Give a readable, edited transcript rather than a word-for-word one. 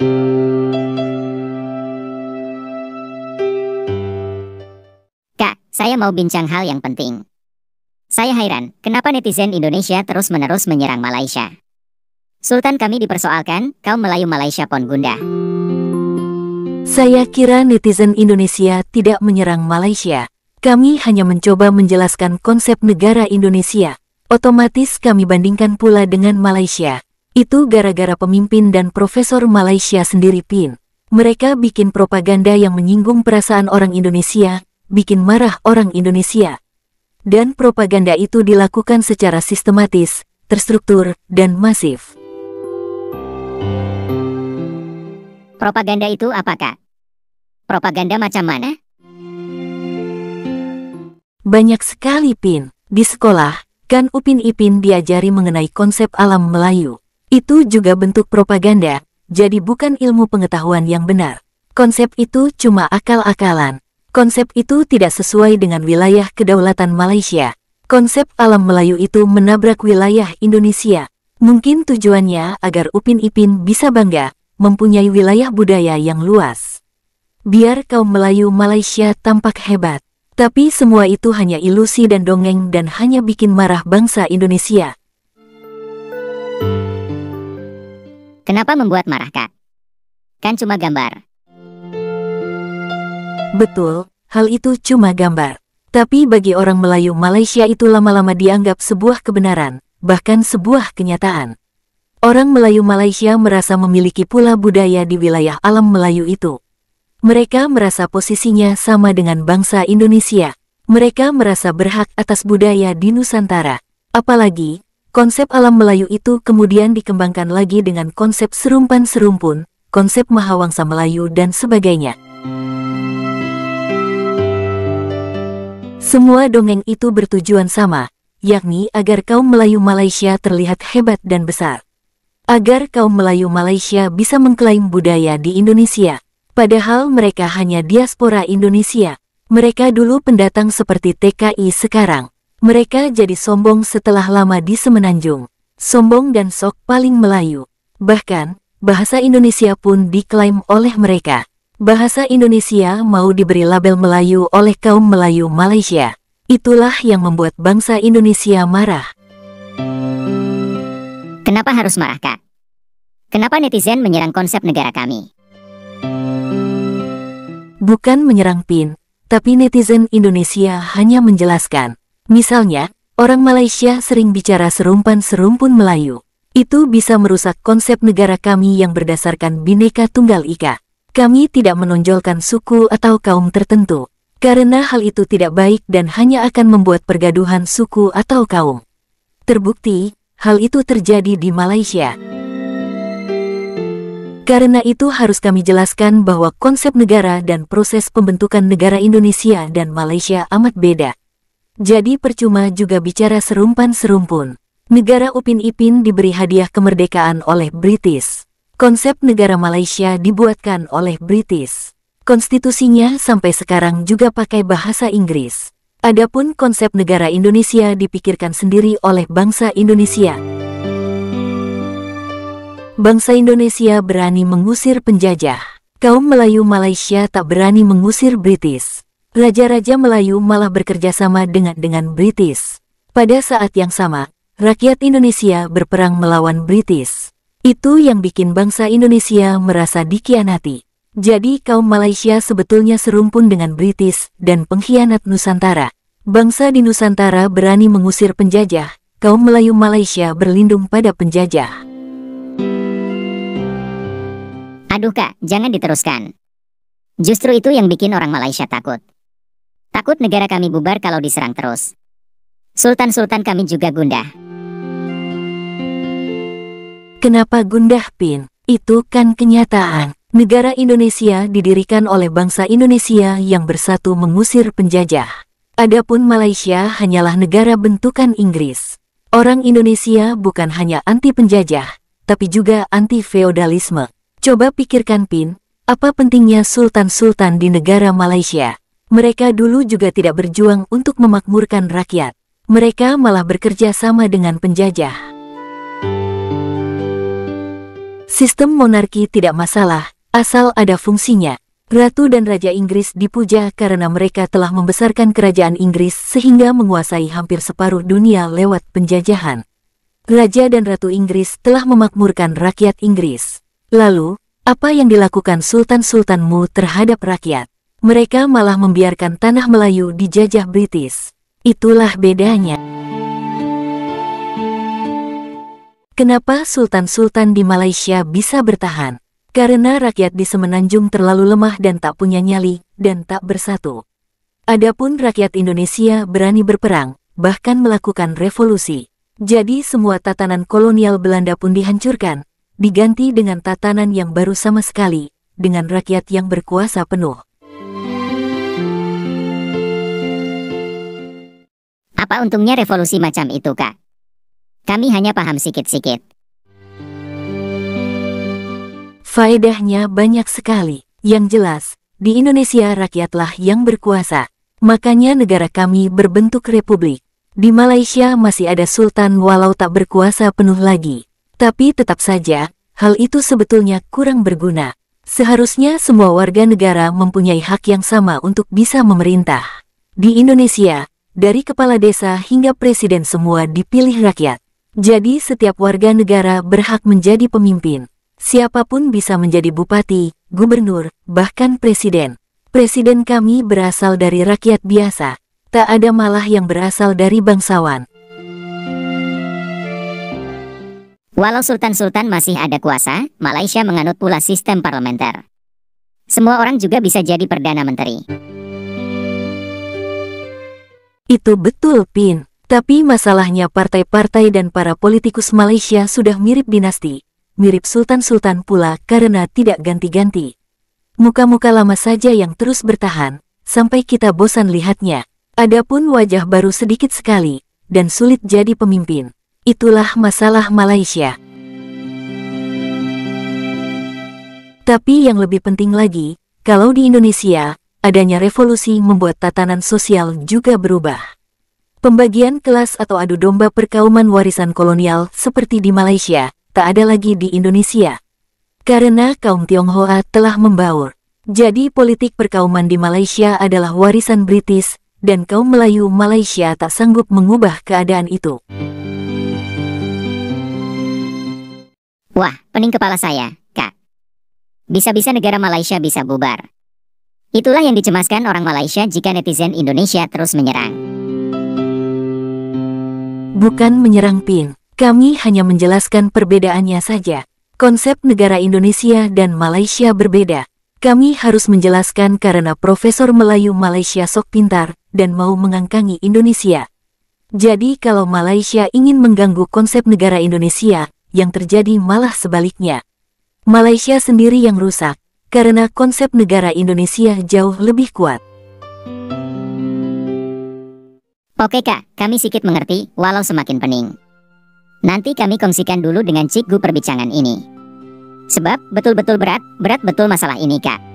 Kak, saya mau bincang hal yang penting. Saya heran, kenapa netizen Indonesia terus-menerus menyerang Malaysia. Sultan kami dipersoalkan, kaum Melayu Malaysia pun gundah. Saya kira netizen Indonesia tidak menyerang Malaysia. Kami hanya mencoba menjelaskan konsep negara Indonesia. Otomatis kami bandingkan pula dengan Malaysia. Itu gara-gara pemimpin dan profesor Malaysia sendiri Pin. Mereka bikin propaganda yang menyinggung perasaan orang Indonesia, bikin marah orang Indonesia. Dan propaganda itu dilakukan secara sistematis, terstruktur, dan masif. Propaganda itu apa, Kak? Propaganda macam mana? Banyak sekali Pin. Di sekolah, kan Upin Ipin diajari mengenai konsep alam Melayu. Itu juga bentuk propaganda, jadi bukan ilmu pengetahuan yang benar. Konsep itu cuma akal-akalan. Konsep itu tidak sesuai dengan wilayah kedaulatan Malaysia. Konsep alam Melayu itu menabrak wilayah Indonesia. Mungkin tujuannya agar Upin Ipin bisa bangga, mempunyai wilayah budaya yang luas. Biar kaum Melayu Malaysia tampak hebat. Tapi semua itu hanya ilusi dan dongeng dan hanya bikin marah bangsa Indonesia. Kenapa membuat marah, Kak? Kan cuma gambar. Betul, hal itu cuma gambar. Tapi bagi orang Melayu Malaysia itu lama-lama dianggap sebuah kebenaran, bahkan sebuah kenyataan. Orang Melayu Malaysia merasa memiliki pula budaya di wilayah alam Melayu itu. Mereka merasa posisinya sama dengan bangsa Indonesia. Mereka merasa berhak atas budaya di Nusantara. Apalagi, konsep alam Melayu itu kemudian dikembangkan lagi dengan konsep serumpan serumpun, konsep Mahawangsa Melayu dan sebagainya. Semua dongeng itu bertujuan sama, yakni agar kaum Melayu Malaysia terlihat hebat dan besar. Agar kaum Melayu Malaysia bisa mengklaim budaya di Indonesia. Padahal mereka hanya diaspora Indonesia. Mereka dulu pendatang seperti TKI sekarang. Mereka jadi sombong setelah lama di Semenanjung. Sombong dan sok paling Melayu. Bahkan, bahasa Indonesia pun diklaim oleh mereka. Bahasa Indonesia mau diberi label Melayu oleh kaum Melayu Malaysia. Itulah yang membuat bangsa Indonesia marah. Kenapa harus marah, Kak? Kenapa netizen menyerang konsep negara kami? Bukan menyerang Pin, tapi netizen Indonesia hanya menjelaskan. Misalnya, orang Malaysia sering bicara serumpan serumpun Melayu. Itu bisa merusak konsep negara kami yang berdasarkan Bhinneka Tunggal Ika. Kami tidak menonjolkan suku atau kaum tertentu, karena hal itu tidak baik dan hanya akan membuat pergaduhan suku atau kaum. Terbukti, hal itu terjadi di Malaysia. Karena itu harus kami jelaskan bahwa konsep negara dan proses pembentukan negara Indonesia dan Malaysia amat beda. Jadi percuma juga bicara serumpan serumpun. Negara Upin Ipin diberi hadiah kemerdekaan oleh British. Konsep negara Malaysia dibuatkan oleh British. Konstitusinya sampai sekarang juga pakai bahasa Inggris. Adapun konsep negara Indonesia dipikirkan sendiri oleh bangsa Indonesia. Bangsa Indonesia berani mengusir penjajah. Kaum Melayu Malaysia tak berani mengusir British. Raja-raja Melayu malah bekerja sama dengan British. Pada saat yang sama, rakyat Indonesia berperang melawan British. Itu yang bikin bangsa Indonesia merasa dikhianati. Jadi kaum Malaysia sebetulnya serumpun dengan British dan pengkhianat Nusantara. Bangsa di Nusantara berani mengusir penjajah, kaum Melayu Malaysia berlindung pada penjajah. Aduh Kak, jangan diteruskan. Justru itu yang bikin orang Malaysia takut. Takut negara kami bubar kalau diserang terus. Sultan-sultan kami juga gundah. Kenapa gundah Pin? Itu kan kenyataan. Negara Indonesia didirikan oleh bangsa Indonesia yang bersatu mengusir penjajah. Adapun Malaysia hanyalah negara bentukan Inggris. Orang Indonesia bukan hanya anti penjajah, tapi juga anti feodalisme. Coba pikirkan Pin, apa pentingnya sultan-sultan di negara Malaysia? Mereka dulu juga tidak berjuang untuk memakmurkan rakyat. Mereka malah bekerja sama dengan penjajah. Sistem monarki tidak masalah, asal ada fungsinya. Ratu dan Raja Inggris dipuja karena mereka telah membesarkan kerajaan Inggris sehingga menguasai hampir separuh dunia lewat penjajahan. Raja dan Ratu Inggris telah memakmurkan rakyat Inggris. Lalu, apa yang dilakukan sultan-sultanmu terhadap rakyat? Mereka malah membiarkan tanah Melayu dijajah British. Itulah bedanya. Kenapa sultan-sultan di Malaysia bisa bertahan? Karena rakyat di semenanjung terlalu lemah dan tak punya nyali, dan tak bersatu. Adapun rakyat Indonesia berani berperang, bahkan melakukan revolusi. Jadi semua tatanan kolonial Belanda pun dihancurkan, diganti dengan tatanan yang baru sama sekali, dengan rakyat yang berkuasa penuh. Apa untungnya revolusi macam itu, Kak? Kami hanya paham sikit-sikit. Faedahnya banyak sekali. Yang jelas, di Indonesia rakyatlah yang berkuasa. Makanya negara kami berbentuk republik. Di Malaysia masih ada sultan walau tak berkuasa penuh lagi. Tapi tetap saja, hal itu sebetulnya kurang berguna. Seharusnya semua warga negara mempunyai hak yang sama untuk bisa memerintah. Di Indonesia, dari kepala desa hingga presiden semua dipilih rakyat. Jadi setiap warga negara berhak menjadi pemimpin. Siapapun bisa menjadi bupati, gubernur, bahkan presiden. Presiden kami berasal dari rakyat biasa. Tak ada malah yang berasal dari bangsawan. Walau sultan-sultan masih ada kuasa, Malaysia menganut pula sistem parlementer. Semua orang juga bisa jadi Perdana Menteri. Itu betul, Pin. Tapi masalahnya partai-partai dan para politikus Malaysia sudah mirip dinasti. Mirip sultan-sultan pula karena tidak ganti-ganti. Muka-muka lama saja yang terus bertahan, sampai kita bosan lihatnya. Adapun wajah baru sedikit sekali, dan sulit jadi pemimpin. Itulah masalah Malaysia. Tapi yang lebih penting lagi, kalau di Indonesia, adanya revolusi membuat tatanan sosial juga berubah. Pembagian kelas atau adu domba perkauman warisan kolonial seperti di Malaysia, tak ada lagi di Indonesia. Karena kaum Tionghoa telah membaur. Jadi politik perkauman di Malaysia adalah warisan British, dan kaum Melayu Malaysia tak sanggup mengubah keadaan itu. Wah, pening kepala saya, Kak. Bisa-bisa negara Malaysia bisa bubar. Itulah yang dicemaskan orang Malaysia jika netizen Indonesia terus menyerang. Bukan menyerang, Pin. Kami hanya menjelaskan perbedaannya saja. Konsep negara Indonesia dan Malaysia berbeda. Kami harus menjelaskan karena Profesor Melayu Malaysia sok pintar dan mau mengangkangi Indonesia. Jadi kalau Malaysia ingin mengganggu konsep negara Indonesia, yang terjadi malah sebaliknya. Malaysia sendiri yang rusak, karena konsep negara Indonesia jauh lebih kuat. Oke Kak, kami sedikit mengerti, walau semakin pening. Nanti kami kongsikan dulu dengan Cikgu perbincangan ini. Sebab betul-betul berat betul masalah ini Kak.